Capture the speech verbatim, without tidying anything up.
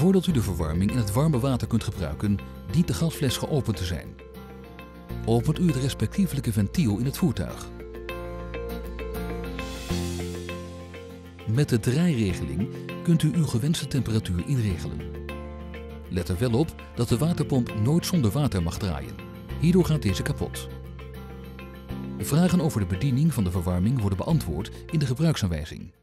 Voordat u de verwarming in het warme water kunt gebruiken, dient de gasfles geopend te zijn. Opent u het respectievelijke ventiel in het voertuig. Met de draairegeling kunt u uw gewenste temperatuur inregelen. Let er wel op dat de waterpomp nooit zonder water mag draaien. Hierdoor gaat deze kapot. Vragen over de bediening van de verwarming worden beantwoord in de gebruiksaanwijzing.